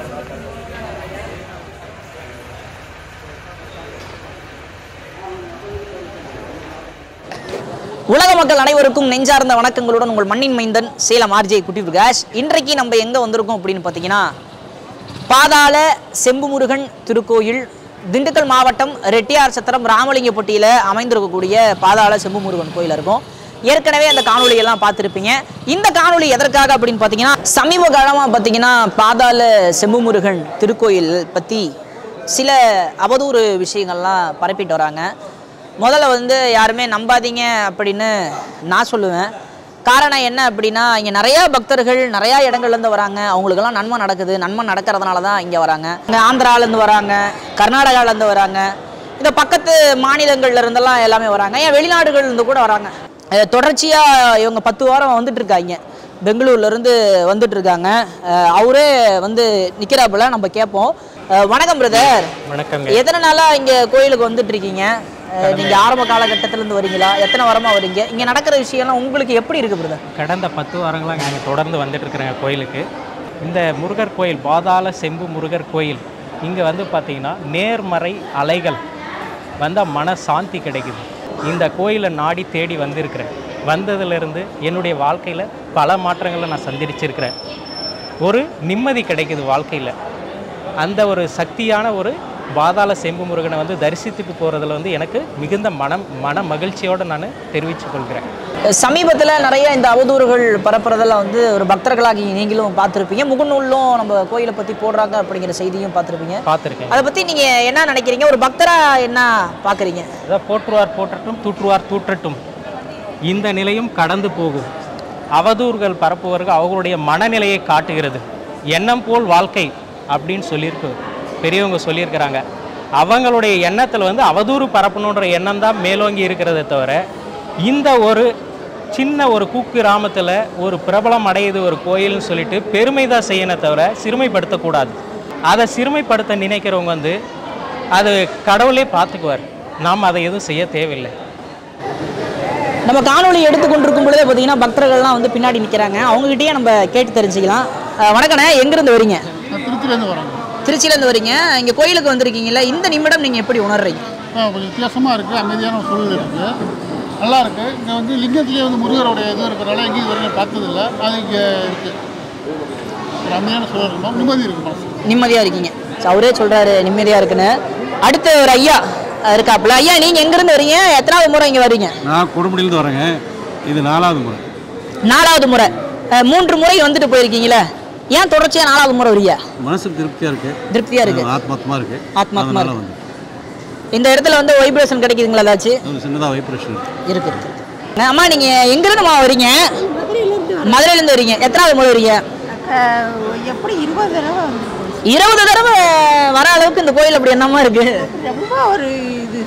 உலக மக்கள் அனைவருக்கும் நெஞ்சார்ந்த வணக்கங்களுடன் உங்கள் மண்ணின் மைந்தன் சேலம் ஆர்ஜே குட்டி பிரகாஷ். இன்றைக்கு நம்ம எங்கே வந்திருக்கோம் அப்படின்னு பார்த்தீங்கன்னா, பாதாள செம்புமுருகன் திருக்கோயில், திண்டுக்கல் மாவட்டம் ரெட்டியார் சத்திரம் ராமலிங்கப்பட்டியில் அமைந்திருக்கக்கூடிய பாதாள செம்புமுருகன் கோயில் இருக்கும். ஏற்கனவே அந்த காணொலியெல்லாம் பார்த்துருப்பீங்க. இந்த காணொலி எதற்காக அப்படின்னு பார்த்தீங்கன்னா, சமீப காலமாக பார்த்தீங்கன்னா பாதாள செம்புமுருகன் திருக்கோயில் பற்றி சில அவதூறு விஷயங்கள்லாம் பரப்பிட்டு வராங்க. முதல்ல வந்து யாருமே நம்பாதீங்க அப்படின்னு நான் சொல்லுவேன். காரணம் என்ன அப்படின்னா, இங்கே நிறையா பக்தர்கள் நிறையா இடங்கள்லேருந்து வராங்க. அவங்களுக்கெல்லாம் நன்மை நடக்குது. நன்மை நடக்கிறதுனால தான் இங்கே வராங்க. இங்கே ஆந்திராவிலேருந்து வராங்க, கர்நாடகாவிலேருந்து வராங்க, இந்த பக்கத்து மாநிலங்கள்ல இருந்தெல்லாம் எல்லாமே வராங்க. ஏன் வெளிநாடுகள்லேருந்து கூட வராங்க. தொடர்ச்சியாக இவங்க 10 வாரம் வந்துட்டு இருக்காங்க. பெங்களூர்லேருந்து வந்துட்டு இருக்காங்க. அவரே வந்து நிற்கிறாப்புல, நம்ம கேட்போம். வணக்கம் பிரதர். வணக்கம். எத்தனை நாளாக இங்கே கோயிலுக்கு வந்துட்டு இருக்கீங்க? நீங்க ஆரம்ப காலகட்டத்திலிருந்து வரீங்களா? எத்தனை வாரமா வரீங்க? இங்க நடக்கிற விஷயம்லாம் உங்களுக்கு எப்படி இருக்கு பிரதர்? கடந்த 10 வாரங்களாக நாங்கள் தொடர்ந்து வந்துட்டு இருக்கிறேங்க கோயிலுக்கு. இந்த முருகர் கோயில், பாதாள செம்பு முருகர் கோயில், இங்கே வந்து பார்த்திங்கன்னா நேர்மறை அலைகள் வந்தால் மன சாந்தி கிடைக்குது. இந்த கோயிலை நாடி தேடி வந்திருக்கிறேன். வந்ததுலேருந்து என்னுடைய வாழ்க்கையில் பல மாற்றங்களை நான் சந்திச்சிருக்கிறேன். ஒரு நிம்மதி கிடைக்குது வாழ்க்கையில். அந்த ஒரு சக்தியான ஒரு பாதாள செம்பு முருகனை வந்து தரிசித்துட்டு போகிறதுல வந்து எனக்கு மிகுந்த மன மகிழ்ச்சியோடு நான் தெரிவித்துக் கொள்கிறேன். சமீபத்தில் நிறைய இந்த அவதூறுகள் பரப்புறதெல்லாம் வந்து ஒரு பக்தர்களாகி நீங்களும் பார்த்துருப்பீங்க. முகநூலும் நம்ம கோயிலை பற்றி போடுறாங்க அப்படிங்கிற செய்தியும் பார்த்துருக்கேன். அதை பற்றி நீங்கள் என்ன நினைக்கிறீங்க? ஒரு பக்தராக என்ன பார்க்குறீங்க? அதான் போற்றுவார் போற்றட்டும், தூற்றுவார் தூற்றட்டும், இந்த நிலையும் கடந்து போகும். அவதூறுகள் பரப்புவர்கள் அவர்களுடைய மனநிலையை காட்டுகிறது. எண்ணம் போல் வாழ்க்கை அப்படின்னு சொல்லியிருக்கு, பெரியவங்க சொல்லியிருக்கிறாங்க. அவங்களுடைய எண்ணத்தில் வந்து அவதூறு பரப்பணுன்ற எண்ணம் தான் மேலோங்கி இருக்கிறத தவிர, இந்த ஒரு சின்ன ஒரு குக்கிராமத்தில் ஒரு பிரபலம் அடையுது ஒரு கோயில்னு சொல்லிட்டு பெருமை தான் செய்யணும் தவிர சிறுமைப்படுத்தக்கூடாது. அதை சிறுமைப்படுத்த நினைக்கிறவங்க வந்து அது கடவுளே பார்த்துக்குவார். நாம் அதை எதுவும் செய்ய தேவையில்லை. நம்ம காணொலி எடுத்துக்கொண்டிருக்கும் பொழுதே பார்த்தீங்கன்னா பக்தர்கள்லாம் வந்து பின்னாடி நிற்கிறாங்க. அவங்ககிட்டயே நம்ம கேட்டு தெரிஞ்சுக்கலாம். வணக்கண்ணே, எங்கேருந்து வரீங்க? திருச்சியிலேருந்து வரோங்க. திருச்சியிலேருந்து வரீங்க. இங்கே கோயிலுக்கு வந்திருக்கீங்களா? இந்த நிமிடம் நீங்கள் எப்படி உணர்றீங்க? கொஞ்சம் வித்தியாசமாக இருக்குது, அமைதியான ஒரு சூழல் இருக்குது, நல்லா இருக்குது. இங்கே வந்து லிங்கத்திலே வந்து முருகருடைய இது இருக்கிறனால எங்கேயும் இது வரைக்கும் பார்த்ததில்லை. அது இங்கே இருக்குது, ஒரு அமைதியான சூழல் இருக்கும், நிம்மதி இருக்குது, நிம்மதியாக இருக்கீங்க. அவரே சொல்கிறாரு நிம்மதியாக இருக்குன்னு. அடுத்து ஒரு ஐயா இருக்காப்புல. ஐயா, நீங்கள் எங்கேருந்து வரீங்க? எத்தனாவது முறை இங்கே வரீங்க? நான் கொடுமுடியிலேருந்து வரேங்க. இது 4வது முறை. 4வது முறை. 3 முறை வந்துட்டு போயிருக்கீங்களே, ஏன் தொடர்ச்சியாக 4வது முறை வரீங்க? மனசுக்கு திருப்தியாக இருக்குது. திருப்தியாக இருக்குது, ஆத்மாத்மா இருக்குது. ஆத்மாத்மா இருக்குது. இந்த இடத்துல வந்து வைப்ரேஷன் கிடைக்குதுங்களா? ஏதாச்சும் சின்னதாக வைப்ரேஷன் இருக்கு. அம்மா, நீங்கள் எங்கேருந்துமா வரீங்க? மதுரையிலேருந்து வரீங்க. எத்தனாவது முறை வரீங்க? எப்படி 20 தடவை 20 தடவை வர அளவுக்கு இந்த கோயில் அப்படி என்னமா இருக்கு? ரொம்ப ஒரு இது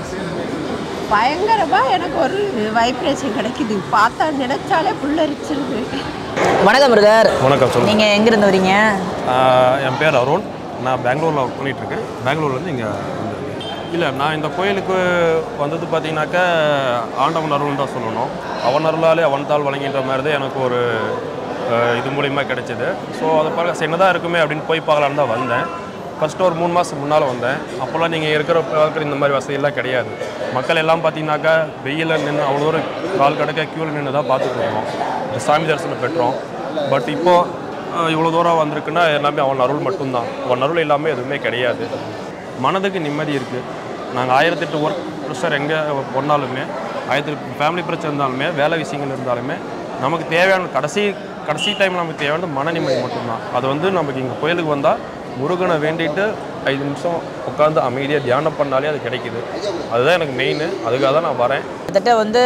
பயங்கரமாக எனக்கு ஒரு வைப்ரேஷன் கிடைக்குது. பார்த்தா நினைச்சாலே புல்லரிச்சிருக்கு. வணக்கம் பிரதர். வணக்கம். சொல்லுங்கள். நீங்கள் எங்கேருந்து வரீங்க? என் பேர் அருண். நான் பெங்களூரில் ஒர்க் பண்ணிகிட்ருக்கேன். பெங்களூர்லேருந்து இங்கே இல்லை, நான் இந்த கோயிலுக்கு வந்தது பார்த்தீங்கன்னாக்கா ஆண்டவன் அருள்னு தான் சொல்லணும். அவன் அருளாலே அவன் தாள் வழங்கின்ற மாதிரி தான் எனக்கு ஒரு இது மூலிமா கிடைச்சிது. ஸோ அதை பார்க்க சின்னதாக இருக்குமே அப்படின்னு போய் பார்க்கலான்னு தான் வந்தேன். ஃபஸ்ட்டு ஒரு 3 மாதம் முன்னால் வந்தேன். அப்போல்லாம் நீங்கள் இருக்கிற இந்த மாதிரி வசதியெல்லாம் கிடையாது. மக்கள் எல்லாம் பார்த்தீங்கன்னாக்கா வெயிலில் நின்று அவ்வளோ ஒரு கால் கடக்க க்யூவில் நின்று தான் பார்த்துட்டு இருக்கோம், சாமி தரிசனம் பெற்றோம். பட் இப்போது இவ்வளோ தூரம் வந்திருக்குன்னா எல்லாமே அவன் அருள் மட்டும்தான். அவன் அருள் இல்லாமல் எதுவுமே கிடையாது. மனதுக்கு நிம்மதி இருக்குது. நாங்கள் 1008 ஒர்க் ப்ரெஷர் எங்கே போனாலுமே, 1008 ஃபேமிலி பிரச்சனை இருந்தாலுமே, வேலை விஷயங்கள் இருந்தாலுமே, நமக்கு தேவையான கடைசி டைமில் நமக்கு தேவையான மன நிம்மதி மட்டும்தான். அது வந்து நமக்கு இங்கே கோயிலுக்கு வந்தால் முருகனை வேண்டிட்டு 5 நிமிஷம் உட்காந்து அமைதியாக தியானம் பண்ணாலே அது கிடைக்குது. அதுதான் எனக்கு மெயின். அதுக்காக தான் நான் வரேன். கிட்டத்தட்ட வந்து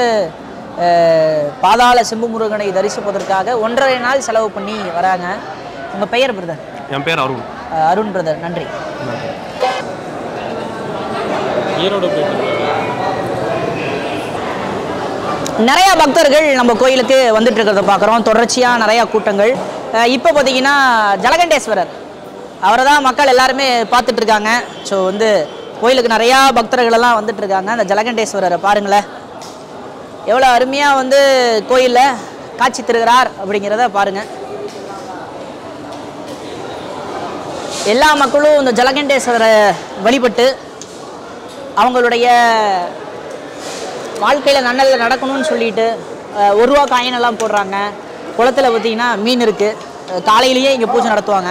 பாதாள செம்பு முருகனை தரிசிப்பதற்காக 1.5 நாள் செலவு பண்ணி வராங்க. உங்கள் பெயர் பிரதர்? என் பேர் அருண். அருண் பிரதர், நன்றி. நிறையா பக்தர்கள் நம்ம கோயிலுக்கு வந்துட்டு இருக்கிறத பார்க்குறோம். தொடர்ச்சியாக நிறையா கூட்டங்கள். இப்போ பார்த்தீங்கன்னா ஜலகண்டேஸ்வரர், அவரை தான் மக்கள் எல்லாருமே பார்த்துட்டு இருக்காங்க. ஸோ வந்து கோயிலுக்கு நிறையா பக்தர்கள் எல்லாம் வந்துட்டு இருக்காங்க. அந்த ஜலகண்டேஸ்வரரை பாருங்களேன், எவ்வளோ அருமையாக வந்து கோயிலில் காட்சி தருகிறார் அப்படிங்கிறத பாருங்கள். எல்லா மக்களும் இந்த ஜலகண்டேஸ்வரரை வழிபட்டு அவங்களுடைய வாழ்க்கையில் நல்ல நடக்கணும்னு சொல்லிட்டு 1 ரூபா காயினெல்லாம் போடுறாங்க. குளத்தில் பார்த்திங்கன்னா மீன் இருக்குது. காலையிலேயே இங்கே பூஜை நடத்துவாங்க.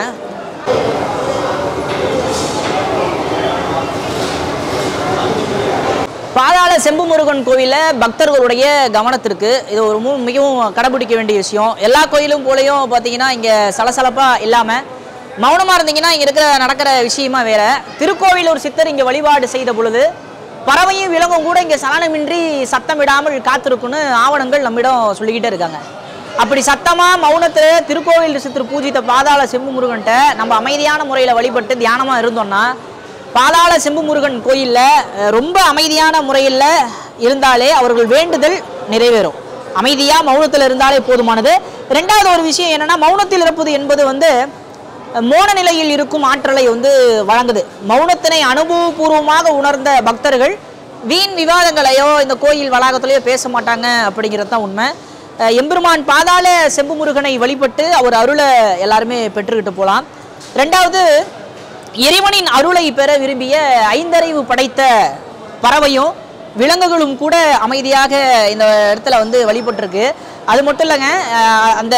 பாதாள செம்பு முருகன் கோவிலில் பக்தர்களுடைய கவனத்திற்கு இது ஒரு மிகவும் கடைபிடிக்க வேண்டிய விஷயம். எல்லா கோயிலும் போலையும் பார்த்தீங்கன்னா இங்கே சலசலப்பாக இல்லாமல் மௌனமாக இருந்தீங்கன்னா இங்கே நடக்கிற விஷயமா வேறு. திருக்கோவில் ஒரு சித்தர் இங்கே வழிபாடு செய்த பொழுது பறவையும் விலங்கும் கூட இங்கே சலனமின்றி சத்தமிடாமல் காத்திருக்குன்னு ஆவணங்கள் நம்மிடம் சொல்லிக்கிட்டே இருக்காங்க. அப்படி சத்தமாக மௌனத்தில் திருக்கோவில் சித்தர் பூஜித்த பாதாள செம்பு முருகன்கிட்ட நம்ம அமைதியான முறையில் வழிபட்டு தியானமாக இருந்தோம்னா பாதாள செம்பு முருகன் கோயிலில் ரொம்ப அமைதியான முறையில் இருந்தாலே அவர்கள் வேண்டுதல் நிறைவேறும். அமைதியாக மௌனத்தில் இருந்தாலே போதுமானது. ரெண்டாவது ஒரு விஷயம் என்னென்னா, மௌனத்தில் இருப்பது என்பது மோன நிலையில் இருக்கும் ஆற்றலை வழங்குது. மௌனத்தினை அனுபவபூர்வமாக உணர்ந்த பக்தர்கள் வீண் விவாதங்களையோ இந்த கோயில் வளாகத்திலேயோ பேச மாட்டாங்க அப்படிங்கிறது தான் உண்மை. எம்பெருமான் பாதாள செம்பு முருகனை வழிபட்டு அவர் அருளை எல்லாருமே பெற்றுக்கிட்டு போகலாம். ரெண்டாவது, இறைவனின் அருளை பெற விரும்பிய 5 அறிவு படைத்த பறவையும் விலங்குகளும் கூட அமைதியாக இந்த இடத்துல வழிபட்டிருக்கு. அது மட்டும் இல்லைங்க, அந்த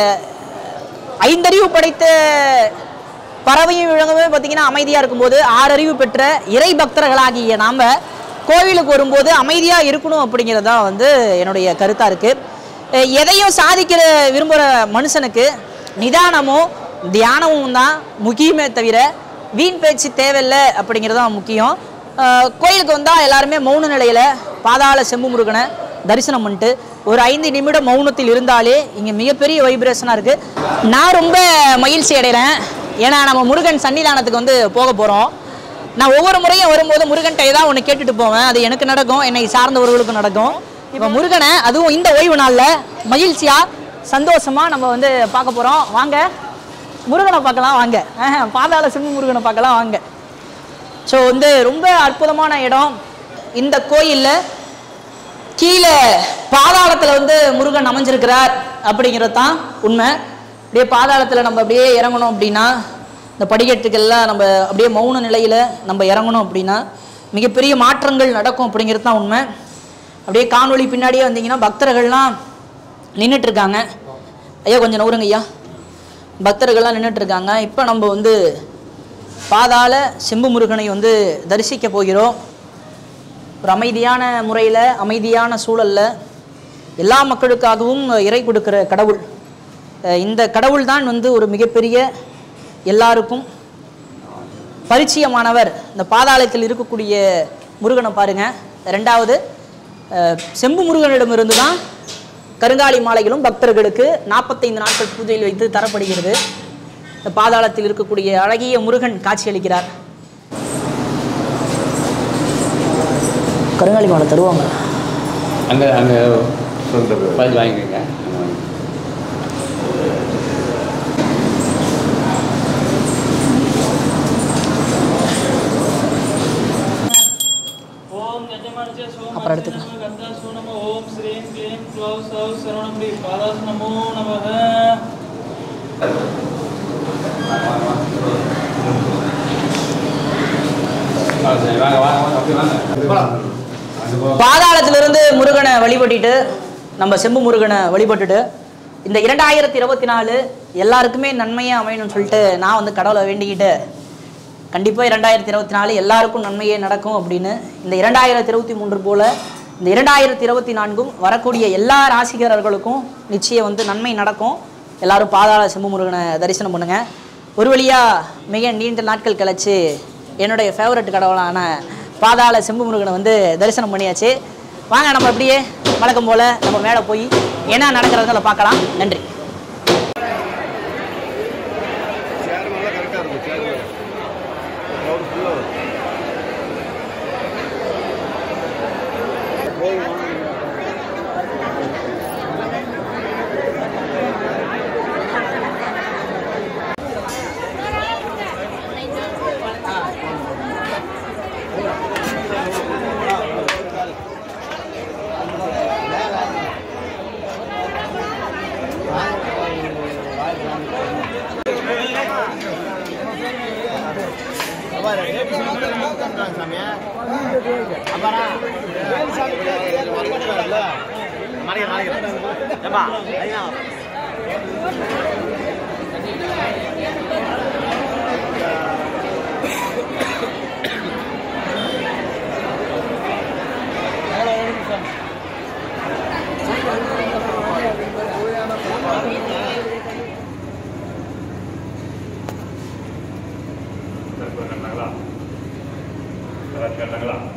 5 அறிவு படைத்த பறவையும் விலங்குமே பார்த்திங்கன்னா அமைதியாக இருக்கும்போது 6 அறிவு பெற்ற இறை பக்தர்களாகிய நாம் கோவிலுக்கு வரும்போது அமைதியாக இருக்கணும் அப்படிங்கிறது தான் என்னுடைய கருத்தாக இருக்குது. எதையும் சாதிக்கிற விரும்புகிற மனுஷனுக்கு நிதானமும் தியானமும் தான் முக்கியமே தவிர வீண் பேச்சு தேவையில்லை அப்படிங்கிறது தான் முக்கியம். கோயிலுக்கு வந்தால் எல்லாருமே மௌன நிலையில் பாதாள செம்பு முருகனை தரிசனம் பண்ணிட்டு ஒரு 5 நிமிடம் மௌனத்தில் இருந்தாலே இங்கே மிகப்பெரிய வைப்ரேஷனாக இருக்குது. நான் ரொம்ப மகிழ்ச்சி அடைகிறேன். ஏன்னா நம்ம முருகன் சன்னிதானத்துக்கு போக போகிறோம். நான் ஒவ்வொரு முறையும் வரும்போது முருகன்கிட்ட ஏதாவது ஒன்று கேட்டுட்டு போவேன். அது எனக்கு நடக்கும், என்னை சார்ந்தவர்களுக்கும் நடக்கும். இப்போ முருகனை அதுவும் இந்த ஓய்வு நாளில் மகிழ்ச்சியாக சந்தோஷமாக நம்ம பார்க்க போகிறோம். வாங்க முருகனை பார்க்கலாம், வாங்க பாதாள செம்பு முருகனை பார்க்கலாம் வாங்க. ஸோ ரொம்ப அற்புதமான இடம். இந்த கோயிலில் கீழே பாதாளத்தில் முருகன் அமைஞ்சிருக்கிறார் அப்படிங்கிறது தான் உண்மை. அப்படியே பாதாளத்தில் நம்ம அப்படியே இறங்கணும் அப்படின்னா இந்த படிக்கட்டுக்கெல்லாம் நம்ம அப்படியே மௌன நிலையில் நம்ம இறங்கணும் அப்படின்னா மிகப்பெரிய மாற்றங்கள் நடக்கும் அப்படிங்கிறது தான் உண்மை. அப்படியே காணொளி பின்னாடியே வந்தீங்கன்னா பக்தர்கள்லாம் நின்றுட்டுருக்காங்க. ஐயா கொஞ்சம் நவுருங்க ஐயா. பக்தர்கள்லாம் நின்றுட்டுருக்காங்க. இப்போ நம்ம பாதாள செம்பு முருகனை தரிசிக்க போகிறோம். ஒரு அமைதியான முறையில் அமைதியான சூழலில் எல்லா மக்களுக்காகவும் இறை கொடுக்குற கடவுள். இந்த கடவுள் தான் ஒரு மிகப்பெரிய எல்லாருக்கும் பரிச்சயமானவர். இந்த பாதாளத்தில் இருக்கக்கூடிய முருகனை பாருங்கள். ரெண்டாவது, செம்பு முருகனிடமிருந்து தான் கருங்காலி மாலைகளும் பக்தர்களுக்கு 45 நாட்கள் பூஜையில் வைத்து தரப்படுகிறது. இந்த பாதாளத்தில் இருக்கக்கூடிய அழகிய முருகன் காட்சியளிக்கிறார். கருங்காலி மாலை தருவாங்க. அங்கே வாங்கிக்கோங்க. அப்புறம் எடுத்துக்கலாம். பாதாளத்திலிருந்து முருகனை வழிபட்டுட்டு நம்ம செம்பு முருகனை வழிபட்டுட்டு இந்த 2024 எல்லாருக்குமே நன்மையாக அமையணும்னு சொல்லிட்டு நான் கடவுளை வேண்டிக்கிட்டு கண்டிப்பாக 2024 எல்லாருக்கும் நன்மையே நடக்கும் அப்படின்னு இந்த 2023 போல் இந்த 2024ம் வரக்கூடிய எல்லா ராசிக்காரர்களுக்கும் நிச்சயம் நன்மை நடக்கும். எல்லாரும் பாதாள செம்பு முருகனை தரிசனம் பண்ணுங்கள். ஒரு வழியாக மிக நீண்ட நாட்கள் கழிச்சு என்னுடைய ஃபேவரட் கடவுளான பாதாள செம்பு முருகனை தரிசனம் பண்ணியாச்சு. வாங்க நம்ம அப்படியே வழக்கம் போல் நம்ம மேலே போய் என்ன நடக்கிறதுல பார்க்கலாம். நன்றி. கண்டாங்களா